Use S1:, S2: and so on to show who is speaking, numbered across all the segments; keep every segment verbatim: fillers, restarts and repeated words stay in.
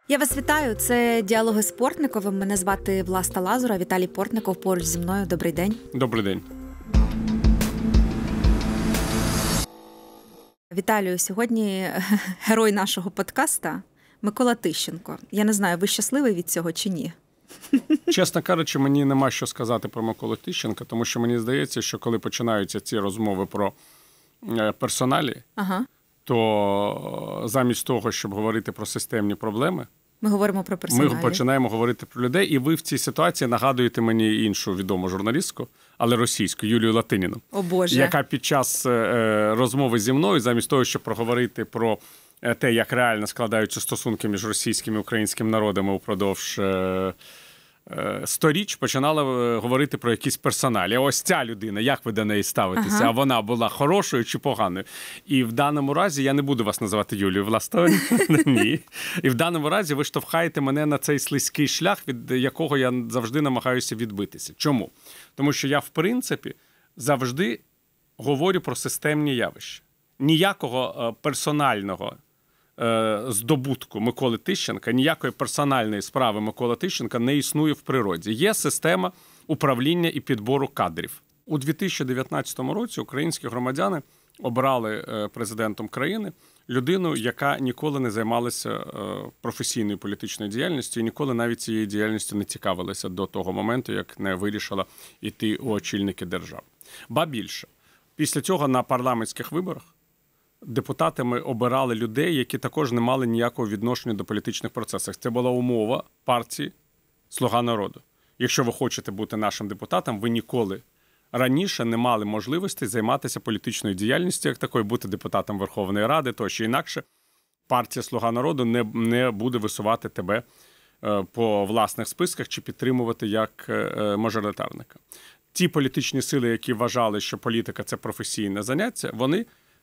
S1: Я вас вітаю. Це «Діалоги з Портниковим». Мене звати Власта Лазура. Віталій Портников поруч зі мною. Добрий день.
S2: Добрий день.
S1: Віталію, сьогодні герой нашого подкаста Микола Тищенко. Я не знаю, ви щасливий від цього чи ні?
S2: Чесно кажучи, мені нема що сказати про Миколу Тищенка, тому що мені здається, що коли починаються ці розмови про персоналі, ага. то замість того, щоб говорити про системні проблеми,
S1: ми говоримо про персоналі.
S2: Ми починаємо говорити про людей, і ви в цій ситуації нагадуєте мені іншу відому журналістку, але російську, Юлію Латиніну.
S1: О, Боже.
S2: Яка під час е, розмови зі мною, замість того, щоб проговорити про те, як реально складаються стосунки між російським і українським народами упродовж е, е, сторіч, починала говорити про якісь персоналі. А ось ця людина, як ви до неї ставитеся? Ага. А вона була хорошою чи поганою? І в даному разі, я не буду вас називати Юлією Властовою, ні. І в даному разі ви штовхаєте мене на цей слизький шлях, від якого я завжди намагаюся відбитися. Чому? Тому що я, в принципі, завжди говорю про системні явища. Ніякого персонального здобутку Миколи Тищенка, ніякої персональної справи Миколи Тищенка не існує в природі. Є система управління і підбору кадрів. У дві тисячі дев'ятнадцятому році українські громадяни обрали президентом країни людину, яка ніколи не займалася професійною політичною діяльністю і ніколи навіть цією діяльністю не цікавилася до того моменту, як не вирішила йти у очільники держави. Ба більше, після цього на парламентських виборах депутатами обирали людей, які також не мали ніякого відношення до політичних процесів. Це була умова партії «Слуга народу». Якщо ви хочете бути нашим депутатом, ви ніколи раніше не мали можливості займатися політичною діяльністю, як такою, бути депутатом Верховної Ради, тощо інакше партія «Слуга народу» не, не буде висувати тебе е, по власних списках чи підтримувати як е, мажоритарника. Ті політичні сили, які вважали, що політика – це професійне заняття, вони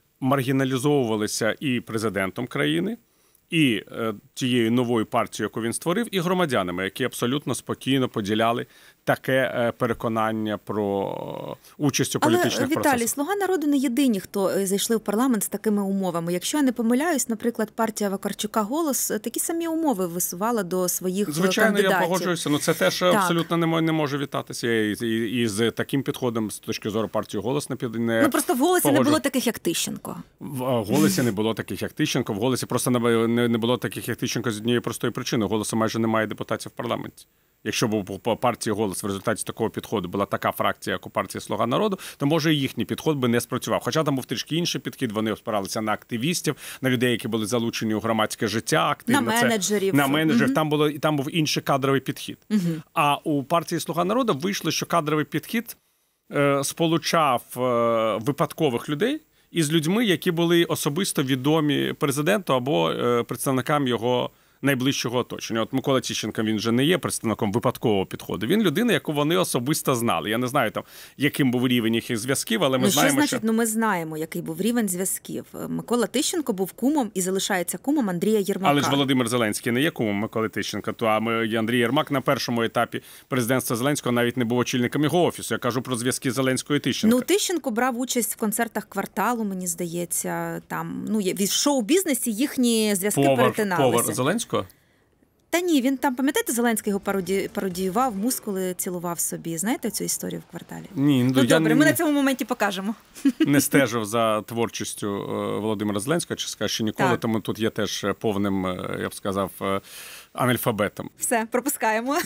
S2: маргіналізовувалися і президентом країни, і е, тією новою партією, яку він створив, і громадянами, які абсолютно спокійно поділяли таке е, переконання про участь у політичних
S1: Але,
S2: процесах.
S1: Віталій, «Слуга народу» не єдині, хто зайшли в парламент з такими умовами. Якщо я не помиляюсь, наприклад, партія Вакарчука «Голос» такі самі умови висувала до своїх
S2: Звичайно,
S1: кандидатів.
S2: Звичайно, я погоджуюся. Ну, це теж так. абсолютно не, не може вітатися. І, і, і з таким підходом, з точки зору партії «Голос», не, не
S1: Ну, просто в «Голосі»
S2: погоджу.
S1: не було таких, як Тищенко.
S2: В «Голосі» не було таких, як Тищенко. В «Голосі» просто не, не було таких, як Тищенко, з однієї простої причини. «Голосу» майже немає депутатів в парламенті. Якщо б у партії «Голос» в результаті такого підходу була така фракція, як у партії «Слуга народу», то, може, і їхній підход би не спрацював. Хоча там був трішки інший підхід, вони спиралися на активістів, на людей, які були залучені у громадське життя, активно.
S1: На менеджерів.
S2: Це, на менеджерів. Угу. Там, було, там був інший кадровий підхід. Угу. А у партії «Слуга народу» вийшло, що кадровий підхід е, сполучав е, випадкових людей із людьми, які були особисто відомі президенту або е, представникам його найближчого оточення. От Микола Тищенко, він же не є представником випадкового підходу. Він людина, яку вони особисто знали. Я не знаю, там, яким був рівень їх зв'язків, але ми
S1: ну,
S2: знаємо,
S1: що... значить,
S2: що...
S1: ну, ми знаємо, який був рівень зв'язків. Микола Тищенко був кумом і залишається кумом Андрія Єрмака.
S2: Але ж Володимир Зеленський не є кумом Миколи Тищенка, то а ми, Андрій Єрмак на першому етапі президентства Зеленського навіть не був очільником його офісу. Я кажу про зв'язки Зеленського і Тищенка.
S1: Ну, Тищенко брав участь в концертах «Кварталу», мені здається. Там, ну, в шоу-бізнесі їхні зв'язки повар, перетиналися.
S2: Повар Зеленського?
S1: Та ні, він там, пам'ятаєте, Зеленський його пароді... пародіював, мускули цілував собі. Знаєте цю історію в «Кварталі»?
S2: Ні, ну,
S1: ну
S2: я
S1: добре,
S2: не...
S1: ми на цьому моменті покажемо.
S2: Не стежив за творчістю Володимира Зеленського, чи скажу, що ніколи, так. Тому тут є теж повним, я б сказав, анальфабетом.
S1: Все, пропускаємо.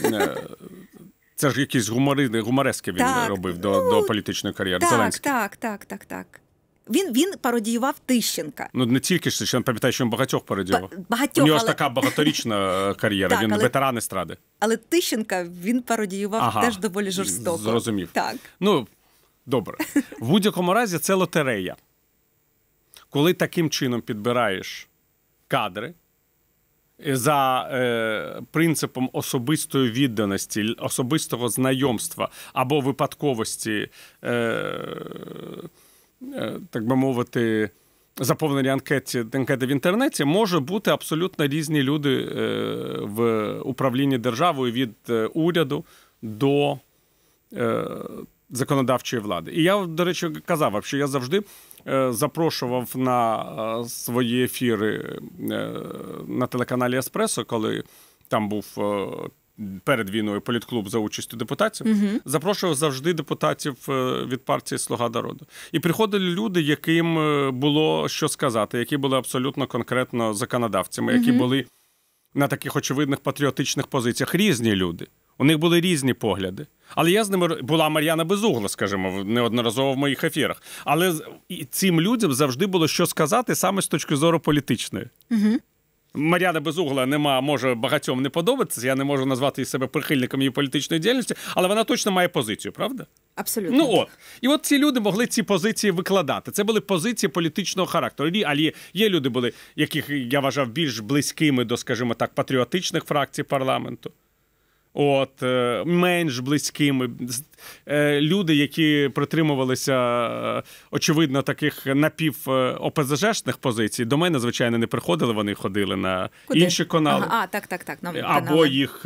S2: Це ж якісь гумори... гуморески він так, робив до, ну, до політичної кар'єри.
S1: Так,
S2: Зеленський.
S1: Так, так, так, так. Він, він пародіював Тищенка.
S2: Ну, не тільки ж, я пам'ятаю, що він багатьох пародіював.
S1: Багатьох,
S2: У нього
S1: але...
S2: ж така багаторічна кар'єра, так, він але... ветеран естради.
S1: Але Тищенка він пародіював ага, теж доволі жорстоко.
S2: Зрозумів.
S1: Так.
S2: Ну, добре. В будь-якому разі це лотерея. Коли таким чином підбираєш кадри, за е, принципом особистої відданості, особистого знайомства або випадковості, е, е, так би мовити, заповнення анкети, анкети в інтернеті, може бути абсолютно різні люди е, в управлінні державою від е, уряду до е, законодавчої влади. І я, до речі, казав, що я завжди запрошував на свої ефіри на телеканалі «Еспресо», коли там був перед війною політклуб за участю депутатів, угу. запрошував завжди депутатів від партії «Слуга народу». І приходили люди, яким було що сказати, які були абсолютно конкретно законодавцями, які угу. були на таких очевидних патріотичних позиціях. Різні люди. У них були різні погляди. Але я з ними... Була Мар'яна Безугла, скажімо, неодноразово в моїх ефірах. Але цим людям завжди було що сказати саме з точки зору політичної. Угу. Мар'яна Безугла нема, може багатьом не подобатися, я не можу назвати себе прихильником її політичної діяльності, але вона точно має позицію, правда?
S1: Абсолютно.
S2: Ну от. І от ці люди могли ці позиції викладати. Це були позиції політичного характеру. Але є люди, були, яких я вважав більш близькими до, скажімо так, патріотичних фракцій парламенту. От, менш близькими, люди, які притримувалися, очевидно, таких напів-ОПЗЖшних позицій, до мене, звичайно, не приходили, вони ходили на Куди? інші канали.
S1: Ага, а, так, так, так. Нові
S2: Або
S1: канали.
S2: їх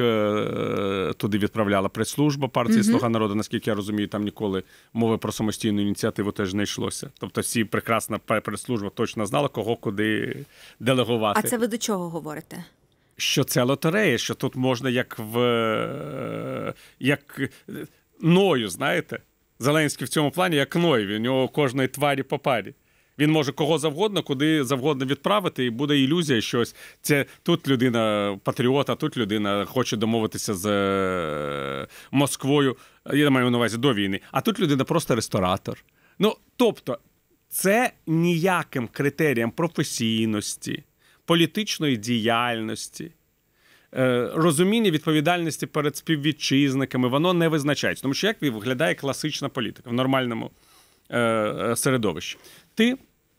S2: туди відправляла прес-служба партії угу. «Слуга народу», наскільки я розумію, там ніколи мови про самостійну ініціативу теж не йшлося. Тобто всі прекрасна прес-служба точно знала, кого куди делегувати.
S1: А це ви до чого говорите?
S2: Що це лотерея, що тут можна як в... як Ною, знаєте? Зеленський в цьому плані як Ной, у нього кожної тварі по парі. Він може кого завгодно, куди завгодно відправити, і буде ілюзія, що ось це тут людина патріот, а тут людина хоче домовитися з Москвою, я маю на увазі до війни, а тут людина просто ресторатор. Ну, тобто, це ніяким критерієм професійності, політичної діяльності, розуміння відповідальності перед співвітчизниками, воно не визначається. Тому що як виглядає класична політика в нормальному середовищі? Ти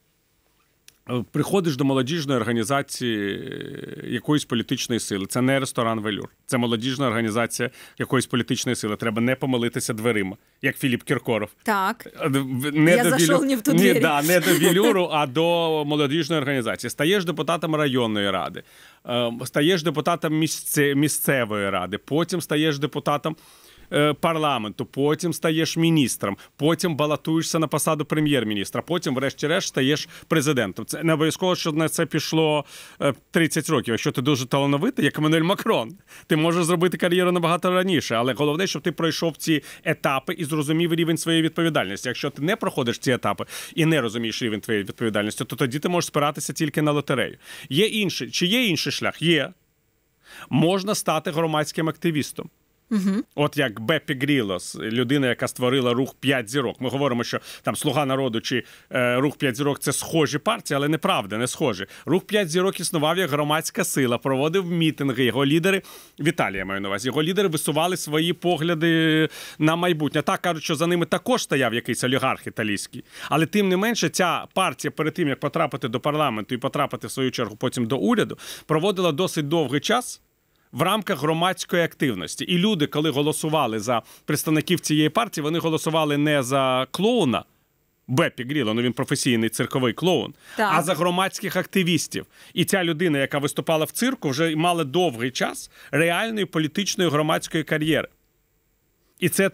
S2: приходиш до молодіжної організації якоїсь політичної сили. Це не ресторан «Велюр». Це молодіжна організація якоїсь політичної сили. Треба не помилитися дверима, як Філіп Кіркоров.
S1: Так.
S2: Не
S1: Я зайшов Велю... не в ту двері.
S2: Ні, да, не до «Велюру», а до молодіжної організації. Стаєш депутатом районної ради, стаєш депутатом місце... місцевої ради, потім стаєш депутатом парламенту, потім стаєш міністром, потім балотуєшся на посаду прем'єр-міністра, потім, врешті-решт, стаєш президентом. Це не обов'язково, що на це пішло тридцять років. Якщо ти дуже талановитий, як Еммануель Макрон, ти можеш зробити кар'єру набагато раніше, але головне, щоб ти пройшов ці етапи і зрозумів рівень своєї відповідальності. Якщо ти не проходиш ці етапи і не розумієш рівень твоєї відповідальності, то тоді ти можеш спиратися тільки на лотерею. Є інший, чи є інший шлях? Є. Можна стати громадським активістом. Угу. От як Беппі Грілос, людина, яка створила рух «П'ять зірок». Ми говоримо, що там «Слуга народу» чи е, рух «П'ять зірок» – це схожі партії, але неправда, не схожі. Рух «П'ять зірок» існував як громадська сила, проводив мітинги, його лідери, Віталія я маю на увазі, його лідери висували свої погляди на майбутнє. Так, кажуть, що за ними також стояв якийсь олігарх італійський. Але тим не менше, ця партія перед тим, як потрапити до парламенту і потрапити, в свою чергу, потім до уряду, проводила досить довгий час в рамках громадської активності. І люди, коли голосували за представників цієї партії, вони голосували не за клоуна, Беппі Гріло, ну він професійний цирковий клоун, так. а за громадських активістів. І ця людина, яка виступала в цирку, вже мала довгий час реальної політичної громадської кар'єри. І це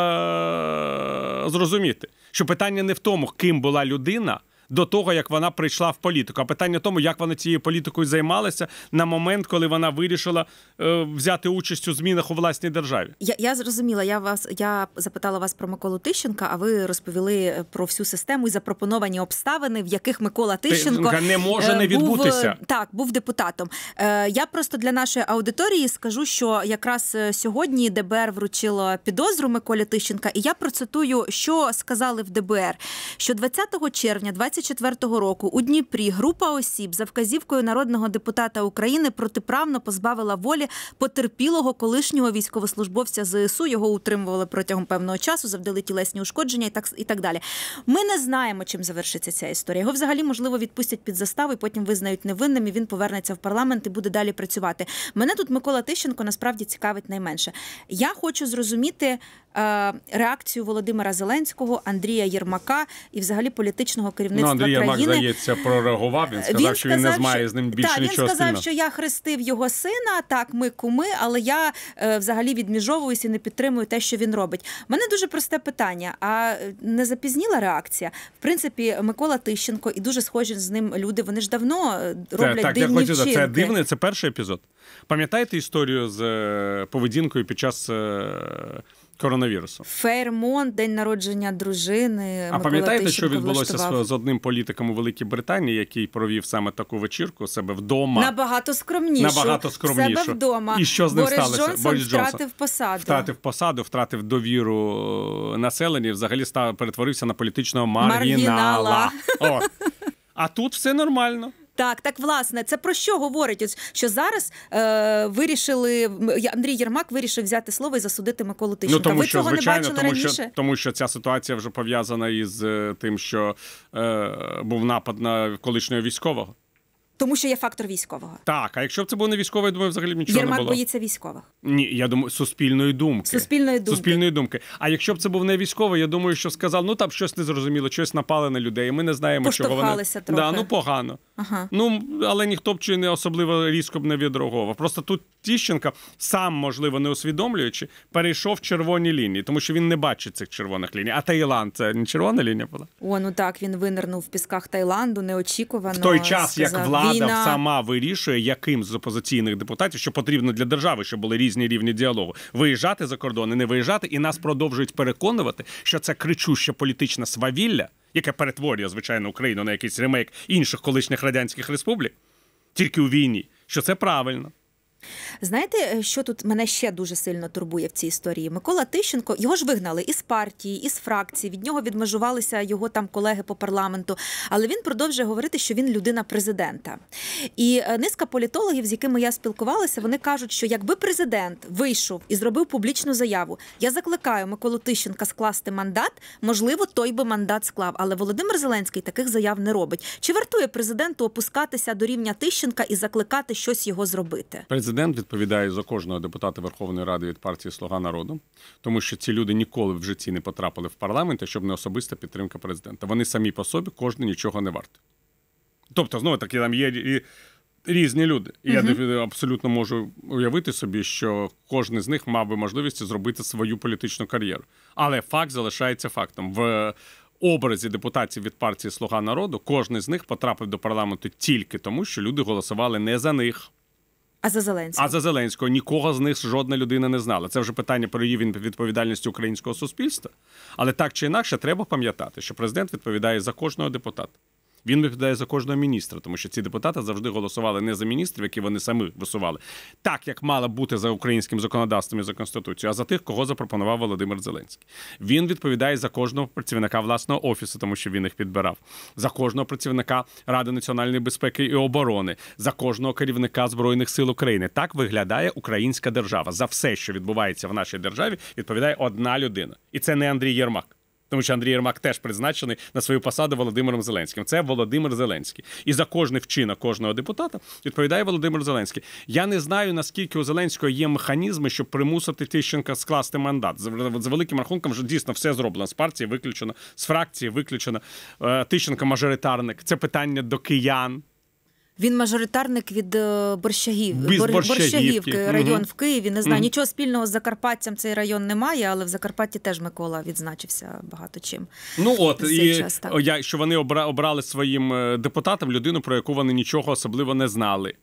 S2: треба зрозуміти, що питання не в тому, ким була людина, до того, як вона прийшла в політику. А питання в тому, як вона цією політикою займалася на момент, коли вона вирішила е, взяти участь у змінах у власній державі.
S1: Я, я зрозуміла. Я, вас, я запитала вас про Миколу Тищенка, а ви розповіли про всю систему і запропоновані обставини, в яких Микола Тищенко
S2: Ти, не може не відбутися.
S1: Був, так, був депутатом. Е, я просто для нашої аудиторії скажу, що якраз сьогодні ДБР вручило підозру Миколі Тищенка, і я процитую, що сказали в ДБР, що двадцятого червня двадцять четвертого року у Дніпрі група осіб за вказівкою народного депутата України протиправно позбавила волі потерпілого колишнього військовослужбовця ЗСУ. Його утримували протягом певного часу, завдали тілесні ушкодження і так, і так далі. Ми не знаємо, чим завершиться ця історія. Його взагалі, можливо, відпустять під заставу і потім визнають невинним, і він повернеться в парламент і буде далі працювати. Мене тут Микола Тищенко насправді цікавить найменше. Я хочу зрозуміти, е, реакцію Володимира Зеленського, Андрія Єрмака і взагалі політичного керівництва
S2: ну, Андрій
S1: країни.
S2: Єрмак, здається, прореагував. Він сказав,
S1: він
S2: що він не має з ним більше
S1: так,
S2: нічого
S1: він сказав,
S2: спільного.
S1: що я хрестив його сина, так, ми куми, але я е, взагалі відміжовуюсь і не підтримую те, що він робить. У мене дуже просте питання, а не запізніла реакція? В принципі, Микола Тищенко і дуже схожі з ним люди, вони ж давно роблять
S2: це, так,
S1: дивні
S2: я хочу,
S1: вчинки.
S2: Це дивне, це перший епізод. Пам'ятаєте історію з е, поведінкою під час е, коронавірусу?
S1: Фейрмонт, день народження дружини.
S2: А пам'ятаєте, що
S1: Тищенко
S2: відбулося
S1: влаштував?
S2: з, з одним політиком у Великій Британії, який провів саме таку вечірку у себе вдома?
S1: Набагато скромніше.
S2: Набагато скромніше.
S1: Себе вдома.
S2: І що з ним
S1: Борис
S2: сталося?
S1: Джонсон
S2: Борис Джонсон
S1: втратив посаду.
S2: Втратив посаду, втратив довіру населення і взагалі став, перетворився на політичного маргінала.
S1: Маргінала.
S2: О. А тут все нормально.
S1: Так, так, власне, це про що говорить? Ось, що зараз е, вирішили, Андрій Єрмак вирішив взяти слово і засудити Миколу Тищенка.
S2: Ну, тому,
S1: Ви
S2: що,
S1: цього
S2: звичайно,
S1: не бачили
S2: тому,
S1: раніше?
S2: що, тому що ця ситуація вже пов'язана із е, тим, що е, був напад на колишнього військового.
S1: Тому що є фактор військового.
S2: Так, а якщо б це був не військовий, я думаю, взагалі нічого
S1: Єрмак
S2: не було.
S1: боїться військових.
S2: Ні, я думаю, суспільної думки.
S1: Суспільної думки.
S2: Суспільної думки. А якщо б це був не військовий, я думаю, що сказав, ну там щось незрозуміло, щось напали на людей, ми не знаємо, чого вони.
S1: Поштовхалися трохи.
S2: Да, ну погано.
S1: Ага.
S2: Ну, але ніхто б чи не особливо різко б не відреагував. Просто тут Тищенко, сам, можливо, не усвідомлюючи, перейшов червоні лінії, тому що він не бачить цих червоних ліній. А Таїланд – це не червона лінія була?
S1: О, ну так, він винирнув в пісках Таїланду, неочікувано.
S2: В той час,
S1: сказав,
S2: як влада
S1: війна...
S2: сама вирішує, яким з опозиційних депутатів, що потрібно для держави, щоб були різні рівні діалогу, виїжджати за кордон і не виїжджати, і нас продовжують переконувати, що це кричуще політичне свавілля, яке перетворює, звичайно, Україну на якийсь ремейк інших колишніх радянських республік, тільки у війні, що це правильно.
S1: Знаєте, що тут мене ще дуже сильно турбує в цій історії? Микола Тищенко, його ж вигнали із партії, із фракції, від нього відмежувалися його там колеги по парламенту, але він продовжує говорити, що він людина президента. І низка політологів, з якими я спілкувалася, вони кажуть, що якби президент вийшов і зробив публічну заяву, я закликаю Миколу Тищенка скласти мандат, можливо, той би мандат склав, але Володимир Зеленський таких заяв не робить. Чи вартує президенту опускатися до рівня Тищенка і закликати щось його зробити?
S2: Президент відповідає за кожного депутата Верховної Ради від партії «Слуга народу», тому що ці люди ніколи в житті не потрапили в парламент, щоб не особиста підтримка президента. Вони самі по собі, кожен нічого не варті. Тобто, знову таки, там є і різні люди. І uh-huh. я абсолютно можу уявити собі, що кожен з них мав би можливість зробити свою політичну кар'єру. Але факт залишається фактом. В образі депутатів від партії «Слуга народу» кожен з них потрапив до парламенту тільки тому, що люди голосували не за них.
S1: А за Зеленського?
S2: А за Зеленського нікого з них жодна людина не знала. Це вже питання про рівень відповідальності українського суспільства. Але так чи інакше, треба пам'ятати, що президент відповідає за кожного депутата. Він відповідає за кожного міністра, тому що ці депутати завжди голосували не за міністрів, які вони самі висували, так, як мало бути за українським законодавством і за Конституцією, а за тих, кого запропонував Володимир Зеленський. Він відповідає за кожного працівника власного офісу, тому що він їх підбирав, за кожного працівника Ради національної безпеки і оборони, за кожного керівника Збройних сил України. Так виглядає українська держава. За все, що відбувається в нашій державі, відповідає одна людина. І це не Андрій Єрмак. Тому що Андрій Єрмак теж призначений на свою посаду Володимиром Зеленським. Це Володимир Зеленський. І за кожний вчинок кожного депутата відповідає Володимир Зеленський. Я не знаю, наскільки у Зеленського є механізми, щоб примусити Тищенка скласти мандат. За великим рахунком вже дійсно все зроблено. З партії виключено, з фракції виключено. Тищенко мажоритарник. Це питання до киян.
S1: Він мажоритарник від Борщагів,
S2: Без
S1: Бор...
S2: Борщагівки.
S1: Борщагівки, район угу. в Києві. Не знаю, угу. нічого спільного з Закарпаттям цей район немає, але в Закарпатті теж Микола відзначився багато чим.
S2: Ну от, і час, я, що вони обрали своїм депутатам людину, про яку вони нічого особливо не знали.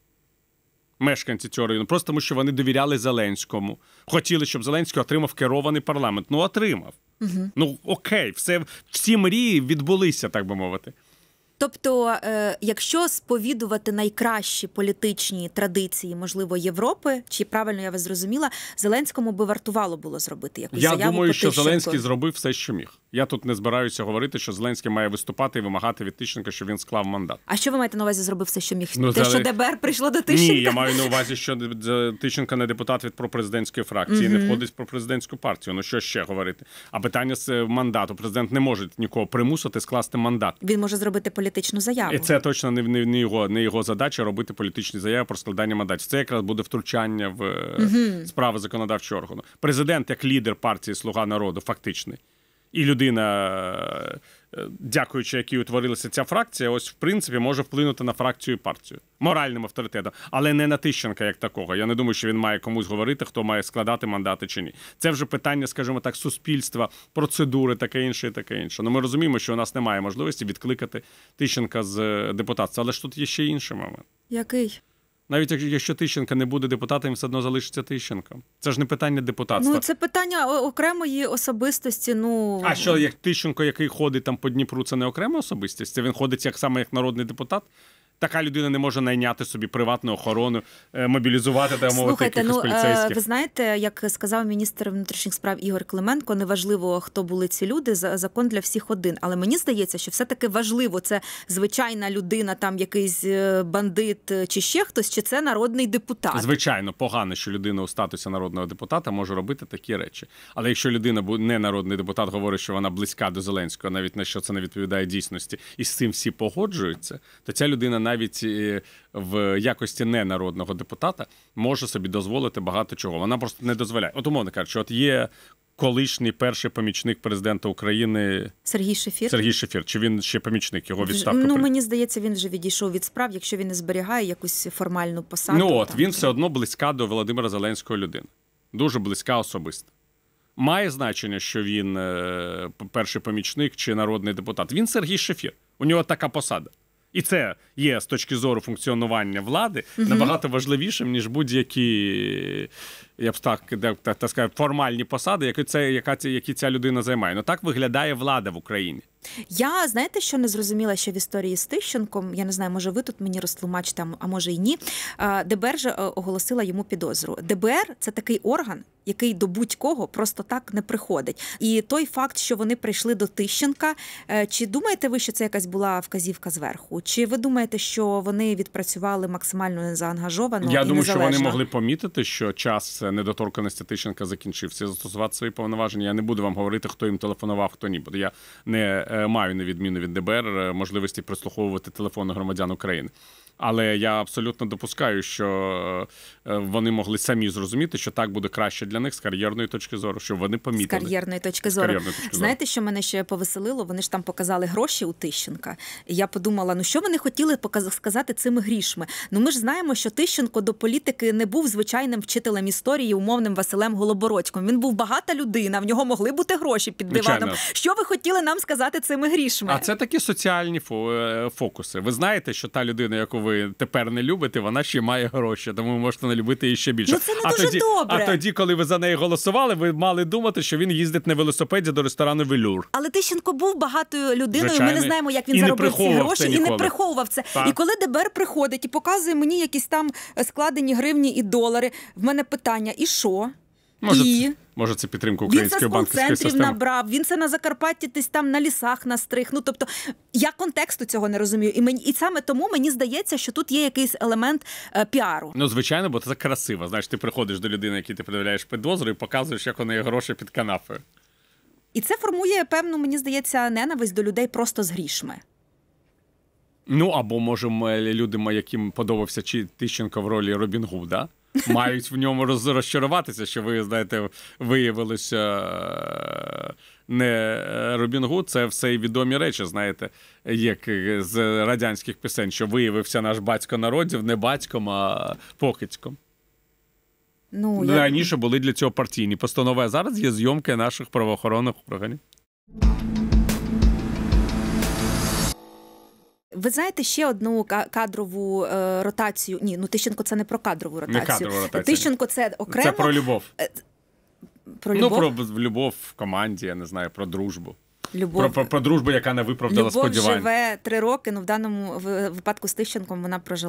S2: Мешканці цього району. Просто тому, що вони довіряли Зеленському. Хотіли, щоб Зеленський отримав керований парламент. Ну, отримав. Угу. Ну, окей, все, всі мрії відбулися, так би мовити.
S1: Тобто, е, якщо сповідувати найкращі політичні традиції, можливо, Європи, чи правильно я вас зрозуміла, Зеленському би вартувало було зробити якусь
S2: я
S1: заяву
S2: думаю,
S1: по Тищенку.
S2: Що Зеленський зробив все, що міг. Я тут не збираюся говорити, що Зеленський має виступати і вимагати від Тищенка, щоб він склав мандат.
S1: А що ви маєте на увазі зробив все, що міг?
S2: Ну,
S1: Те,
S2: за...
S1: що ДБР прийшло до Тищенка?
S2: Ні, я маю на увазі, що Тищенко не депутат від пропрезидентської фракції, mm-hmm. не входить в пропрезидентську партію. Ну, що ще говорити? А питання з мандату. Президент не може нікого примусити скласти мандат.
S1: Він може зробити політичну політичну заяву.
S2: І це точно не, не, не, його, не його задача робити політичні заяви про складання мандатів. Це якраз буде втручання в угу. справи законодавчого органу. Президент як лідер партії «Слуга народу» фактичний. І людина, дякуючи якій утворилася ця фракція, ось в принципі може вплинути на фракцію і партію. Моральним авторитетом. Але не на Тищенка як такого. Я не думаю, що він має комусь говорити, хто має складати мандати чи ні. Це вже питання, скажімо так, суспільства, процедури, таке інше і таке інше. Ну ми розуміємо, що у нас немає можливості відкликати Тищенка з депутатства. Але ж тут є ще інший момент.
S1: Який?
S2: Навіть якщо Тищенка не буде депутатом, він все одно залишиться Тищенком. Це ж не питання депутатства.
S1: Ну, це питання окремої особистості. Ну...
S2: А що, як Тищенко, який ходить там по Дніпру, це не окрема особистість? Це він ходить як саме як народний депутат? Така людина не може найняти собі приватну охорону, мобілізувати та мовити якихось
S1: ну,
S2: поліцейських.
S1: Ви знаєте, як сказав міністр внутрішніх справ Ігор Клименко, неважливо, хто були ці люди, закон для всіх один. Але мені здається, що все-таки важливо, це звичайна людина, там якийсь бандит чи ще хтось, чи це народний депутат.
S2: Звичайно, погано, що людина у статусі народного депутата може робити такі речі. Але якщо людина не народний депутат, говорить, що вона близька до Зеленського, навіть на що це не відповідає дійсності, і з цим всі погоджуються, то ця людина навіть в якості ненародного депутата може собі дозволити багато чого. Вона просто не дозволяє. От умовно кажучи, от є колишній перший помічник президента України
S1: Сергій Шефір.
S2: Сергій Шефір. Чи він ще помічник? Його відставка?
S1: Ну, мені здається, він вже відійшов від справ, якщо він не зберігає якусь формальну посаду.
S2: Ну от,
S1: там.
S2: Він все одно близька до Володимира Зеленського людина. Дуже близька особисто. Має значення, що він перший помічник чи народний депутат. Він Сергій Шефір. У нього така посада. І це є з точки зору функціонування влади угу. набагато важливішим, ніж будь-які, я б так, так, так сказати, формальні посади, які, це, яка, які ця людина займає. Ну так виглядає влада в Україні.
S1: Я, знаєте, що не зрозуміла ще в історії з Тищенком? Я не знаю, може ви тут мені розтлумачите, а може і ні. ДБР же оголосила йому підозру. ДБР – це такий орган, який до будь-кого просто так не приходить. І той факт, що вони прийшли до Тищенка, чи думаєте ви, що це якась була вказівка зверху? Чи ви думаєте, що вони відпрацювали максимально незаангажовано
S2: Я
S1: і
S2: думаю,
S1: незалежно?
S2: що вони могли помітити, що час недоторканості Тищенка закінчився, застосувати свої повноваження. Я не буду вам говорити, хто їм телефонував, хто ні. Бо я не маю, на відміну від ДБР, можливості прослуховувати телефони громадян України. Але я абсолютно допускаю, що вони могли самі зрозуміти, що так буде краще для них з кар'єрної точки зору, що вони помітили.
S1: З кар'єрної точки зору.
S2: Кар'єрної точки
S1: Знаєте,
S2: зору.
S1: що мене ще повеселило? Вони ж там показали гроші у Тищенка. І я подумала, ну що вони хотіли сказати цими грішми? Ну ми ж знаємо, що Тищенко до політики не був звичайним вчителем історії, умовним Василем Голобородьком. Він був багата людина, в нього могли бути гроші під диваном. Звичайно. Що ви хотіли нам сказати цими грішми?
S2: А це такі соціальні фокуси. Ви знаєте, що та людина, яку ви тепер не любите, вона ще має гроші, тому ви можете не любити її ще більше.
S1: Ну це не
S2: а
S1: дуже
S2: тоді,
S1: добре.
S2: А тоді, коли ви за неї голосували, ви мали думати, що він їздить на велосипеді до ресторану «Велюр».
S1: Але Тищенко був багатою людиною,
S2: Звичайно.
S1: Ми не знаємо, як він
S2: і
S1: заробив ці гроші, і не
S2: ніколи.
S1: приховував це.
S2: Так.
S1: І коли ДБР приходить і показує мені якісь там складені гривні і долари, в мене питання, і що?
S2: Може,
S1: і...
S2: це, може, це підтримка української банківської системи?
S1: Він це з концентрів набрав, він це на Закарпатті десь там на лісах настриг. Ну, тобто, я контексту цього не розумію. І, мені, і саме тому мені здається, що тут є якийсь елемент е, піару.
S2: Ну, звичайно, бо це красиво. Знаєш, ти приходиш до людини, якій ти пред'являєш підозру, і показуєш, як у неї гроші під канапою.
S1: І це формує певну, мені здається, ненависть до людей просто з грішми.
S2: Ну, або, може, люди, яким подобався Тищенко в ролі Робін Гуда, мають в ньому розчаруватися, що ви, знаєте, виявилося не Робін Гуд, це все відомі речі, знаєте, як з радянських пісень, що виявився наш батько народів не батьком, а покидьком.
S1: Ну, я...
S2: Раніше були для цього партійні постанови, а зараз є зйомки наших правоохоронних органів.
S1: Ви знаєте ще одну кадрову е, ротацію? Ні, ну Тищенко це не про кадрову ротацію.
S2: Не кадрову ротацію.
S1: Тищенко це окремо.
S2: Це про любов.
S1: Про любов?
S2: Ну, про любов в команді, я не знаю, про дружбу.
S1: Любов.
S2: Про, про, про дружбу, яка не виправдала
S1: Любов
S2: сподівань.
S1: Любов живе три роки, ну в даному випадку з Тищенком вона прожила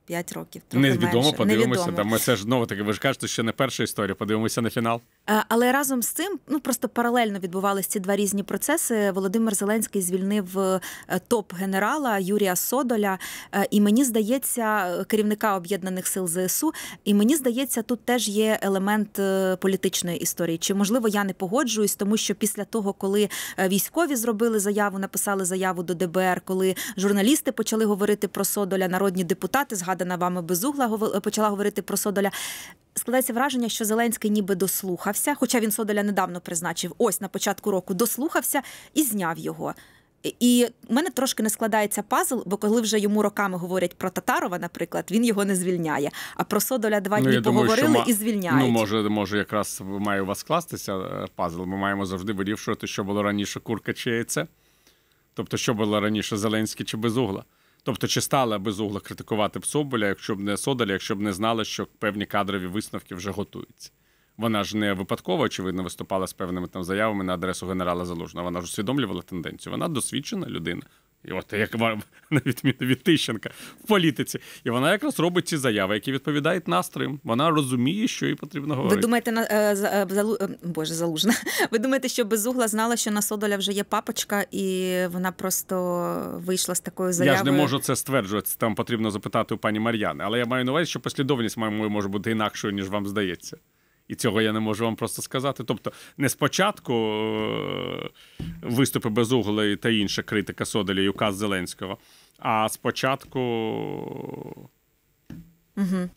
S1: п'ять років, трохи
S2: Невідомо,
S1: менше.
S2: подивимося.
S1: Невідомо.
S2: Та ми це ж, знову таки, ви ж кажете, що не перша історія, подивимося на фінал.
S1: Але разом з цим, ну просто паралельно відбувалися ці два різні процеси. Володимир Зеленський звільнив топ-генерала Юрія Содоля, і мені здається, керівника Об'єднаних сил ЗСУ, і мені здається, тут теж є елемент політичної історії. Чи, можливо, я не погоджуюсь, тому що після того, коли військові зробили заяву, написали заяву до ДБР, коли журналісти почали говорити про Содоля, народні депутати, згадана вами Безугла, почала говорити про Содоля, складається враження, що Зеленський ніби дослухався, хоча він Содоля недавно призначив, ось на початку року дослухався і зняв його. І в мене трошки не складається пазл, бо коли вже йому роками говорять про Татарова, наприклад, він його не звільняє. А про Содоля два дні ну, поговорили думаю, що, і звільняють.
S2: Ну, може, може, якраз має у вас скластися пазл. Ми маємо завжди вирішувати, що було раніше, курка чи яйце. Тобто, що було раніше, Зеленський чи Безугла. Тобто, чи стала Безугла критикувати б Соболя, якщо б не Содоля, якщо б не знала, що певні кадрові висновки вже готуються. Вона ж не випадково, очевидно, виступала з певними там заявами на адресу генерала Залужного. Вона ж усвідомлювала тенденцію. Вона досвідчена людина. І от як на відміну від Тищенка в політиці. І вона якраз робить ці заяви, які відповідають настроям. Вона розуміє, що їй потрібно говорити.
S1: Ви думаєте, на е, залу... Боже, Залужна. Ви думаєте, що Безугла знала, що на Содоля вже є папочка, і вона просто вийшла з такою заявою?
S2: Я ж не можу це стверджувати. Там потрібно запитати у пані Мар'яни. Але я маю на увазі, що послідовність може бути інакшою, ніж вам здається. І цього я не можу вам просто сказати. Тобто не спочатку виступи Безугли та інша критика Содоля і указ Зеленського, а спочатку угу.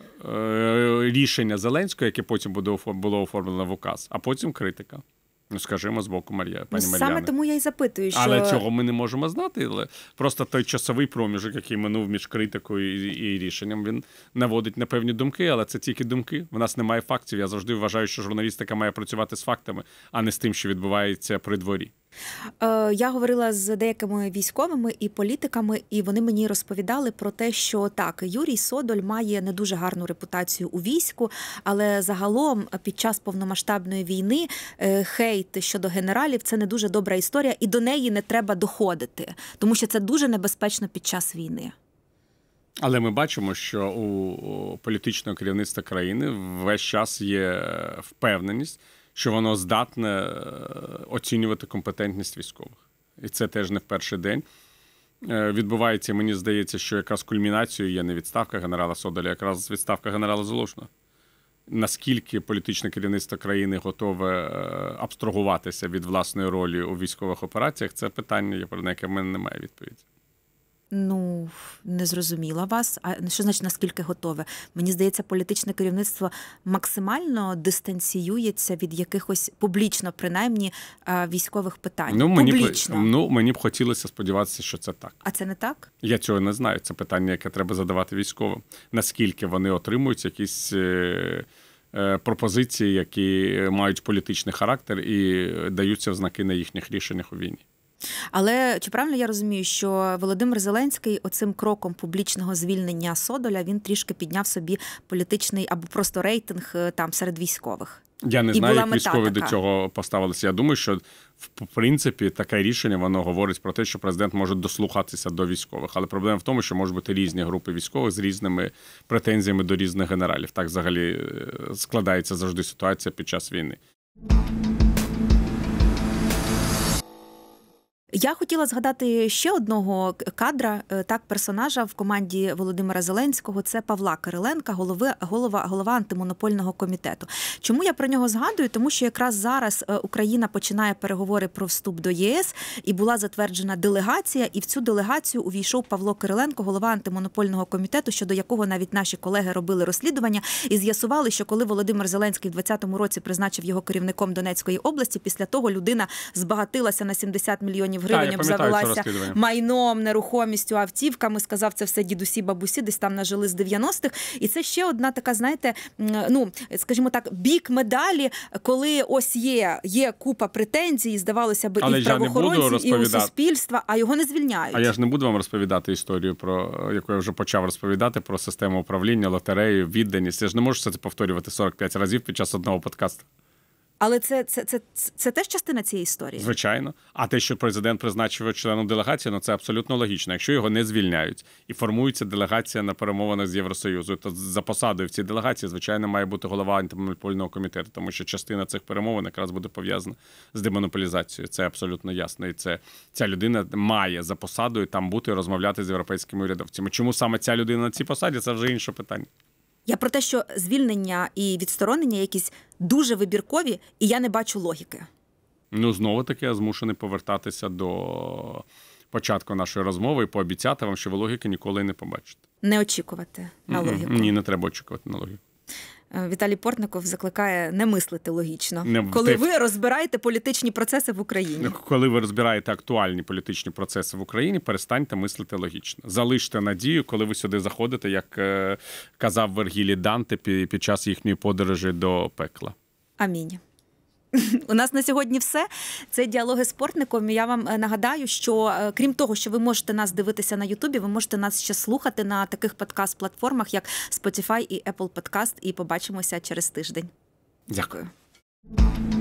S2: рішення Зеленського, яке потім буде, було оформлено в указ, а потім критика. Ну, скажімо, з боку Мар'я, пані
S1: ну,
S2: Мар'яни.
S1: Саме тому я й запитую, що...
S2: Але цього ми не можемо знати. Але просто той часовий проміжок, який минув між критикою і, і рішенням, він наводить на певні думки, але це тільки думки. В нас немає фактів. Я завжди вважаю, що журналістика має працювати з фактами, а не з тим, що відбувається при дворі.
S1: Я говорила з деякими військовими і політиками, і вони мені розповідали про те, що так, Юрій Содоль має не дуже гарну репутацію у війську, але загалом під час повномасштабної війни хейт щодо генералів – це не дуже добра історія, і до неї не треба доходити, тому що це дуже небезпечно під час війни.
S2: Але ми бачимо, що у політичного керівництва країни весь час є впевненість, що воно здатне оцінювати компетентність військових. І це теж не в перший день. Відбувається, мені здається, що якраз кульмінацією є не відставка генерала Содоля, якраз відставка генерала Залужного. Наскільки політичне керівництво країни готове абстрагуватися від власної ролі у військових операціях, це питання, на яке в мене немає відповіді.
S1: Ну, не зрозуміла вас. А що значить, наскільки готове? Мені здається, політичне керівництво максимально дистанціюється від якихось, публічно принаймні, військових питань.
S2: Ну, мені
S1: публічно.
S2: Б, ну, мені б хотілося сподіватися, що це так.
S1: А це не так?
S2: Я цього не знаю. Це питання, яке треба задавати військовим. Наскільки вони отримують якісь е, е, пропозиції, які мають політичний характер і даються в знаки на їхніх рішеннях у війні.
S1: Але чи правильно я розумію, що Володимир Зеленський оцим кроком публічного звільнення Содоля, він трішки підняв собі політичний або просто рейтинг там серед військових?
S2: Я не знаю, як військові до цього поставилися. Я думаю, що в принципі таке рішення, воно говорить про те, що президент може дослухатися до військових. Але проблема в тому, що можуть бути різні групи військових з різними претензіями до різних генералів. Так взагалі складається завжди ситуація під час війни.
S1: Я хотіла згадати ще одного кадра, так, персонажа в команді Володимира Зеленського. Це Павла Кириленка, голови, голова, голова антимонопольного комітету. Чому я про нього згадую? Тому що якраз зараз Україна починає переговори про вступ до ЄС, і була затверджена делегація, і в цю делегацію увійшов Павло Кириленко, голова антимонопольного комітету, щодо якого навіть наші колеги робили розслідування, і з'ясували, що коли Володимир Зеленський в двадцятому році призначив його керівником Донецької області, після того людина збагатилася на сімдесят мільйонів гривень, обзавелася майном, нерухомістю, автівками, сказав, це все дідусі, бабусі, десь там нажили з дев'яностих. І це ще одна така, знаєте, ну, скажімо так, бік медалі, коли ось є, є купа претензій, здавалося б, і в правоохоронців, і у суспільства, а його не звільняють.
S2: А я ж не буду вам розповідати історію, про яку я вже почав розповідати, про систему управління, лотерею, відданість. Я ж не можу це повторювати сорок п'ять разів під час одного подкасту.
S1: Але це, це, це, це, це теж частина цієї історії?
S2: Звичайно. А те, що президент призначив його членом делегації, ну це абсолютно логічно. Якщо його не звільняють і формується делегація на перемовинах з Євросоюзу, то за посадою в цій делегації, звичайно, має бути голова антимонопольного комітету, тому що частина цих перемовин якраз буде пов'язана з демонополізацією. Це абсолютно ясно. І це ця людина має за посадою там бути і розмовляти з європейськими урядовцями. Чому саме ця людина на цій посаді, це вже інше питання.
S1: Я про те, що звільнення і відсторонення якісь дуже вибіркові, і я не бачу логіки.
S2: Ну, знову-таки, я змушений повертатися до початку нашої розмови і пообіцяти вам, що ви логіки ніколи не побачите.
S1: Не очікувати на логіку.
S2: Ні, не треба очікувати на логіку.
S1: Віталій Портников закликає не мислити логічно,
S2: не,
S1: коли
S2: ти...
S1: ви розбираєте політичні процеси в Україні.
S2: Коли ви розбираєте актуальні політичні процеси в Україні, перестаньте мислити логічно. Залиште надію, коли ви сюди заходите, як е, казав Вергілій Данте під, під час їхньої подорожі до пекла.
S1: Амінь. У нас на сьогодні все. Це «Діалоги з Портником». Я вам нагадаю, що крім того, що ви можете нас дивитися на Ютубі, ви можете нас ще слухати на таких подкаст-платформах, як Spotify і Apple Podcast. І побачимося через тиждень.
S2: Дякую.
S1: Дякую.